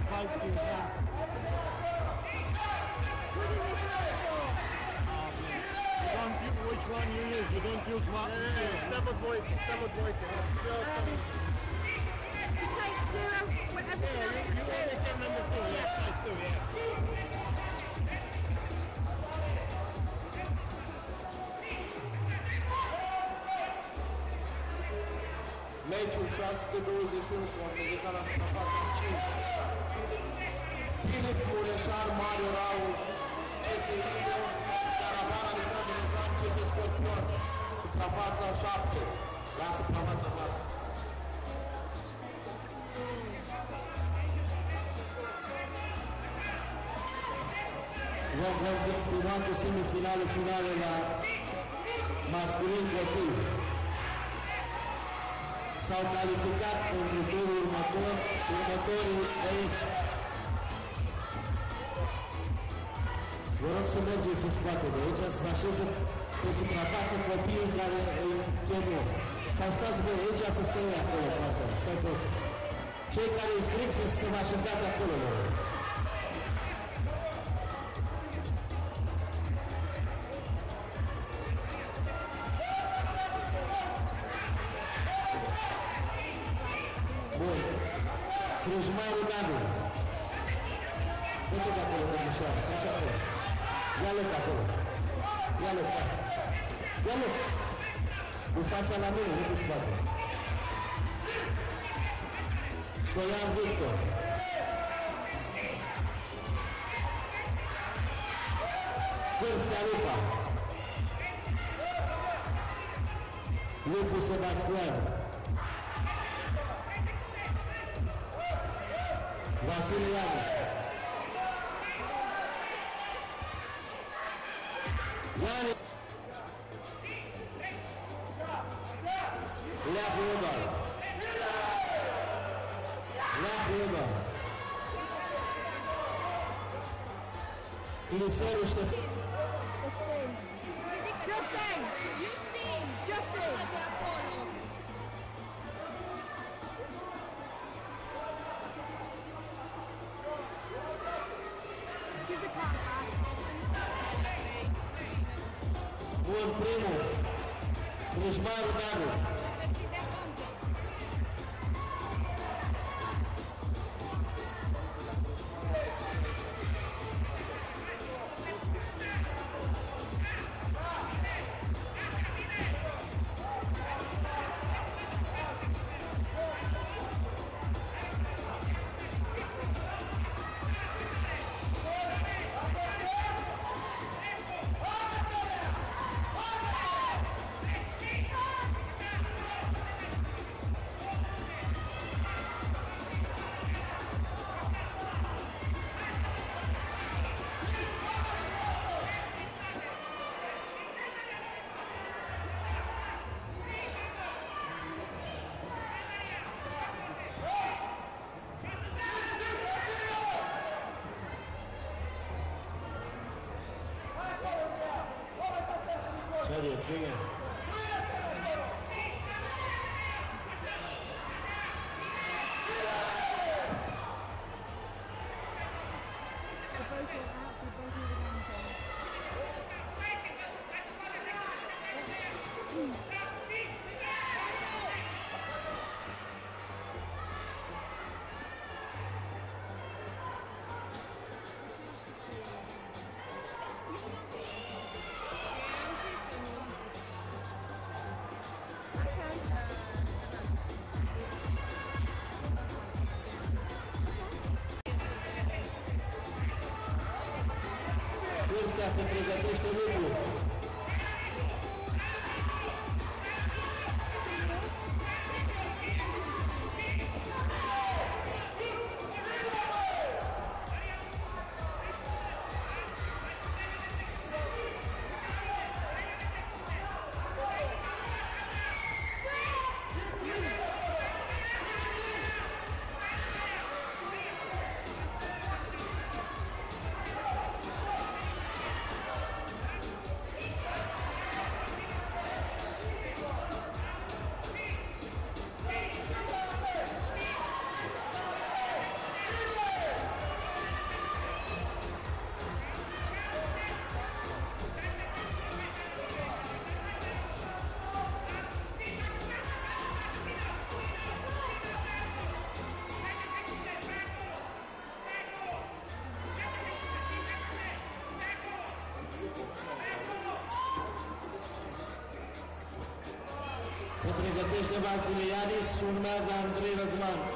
fight to you, man. Which one you use? You don't use one? Samo dvojke. You take 0 with everything else to 2. Take number 2, yes, size 2, yeah. Meciul 621 s-a organizat la suprafața 5. Filip Mureșar, Mario Raul, CS Rio, Caravan Alexandru Nezan, CS Scorpion, suprafața 7. La suprafața 7. Vom să continuăm cu semifinalul finale la masculin copii. S-au calificat pentru turul următorii băieți. Vă rog să mergeți în spate de aici, să se așeze pe suprafață copiii care îi chemă. Sau stați voi aici, să stăi acolo, poate. Stați aici. Cei care îi stric să se vă așezați acolo, vă rog. Bun. Crâșmarul David. Du-te de acolo, domnișoară. Treci acolo. Ia loc acolo. Ia loc. Ia loc. Cu fața la mine, nu cu spate. Stoian Victor. Cârstea Lupa. Lupu Sebastian. Vasile Ianus. Iani. Lea Prudal. Liseru Ștefan. Justin. Give the card back. Bun, primul. Crâșmarul David. Se pregătește lucru. Se pregătește Vasiliadis și urmează Andrei Răzvan.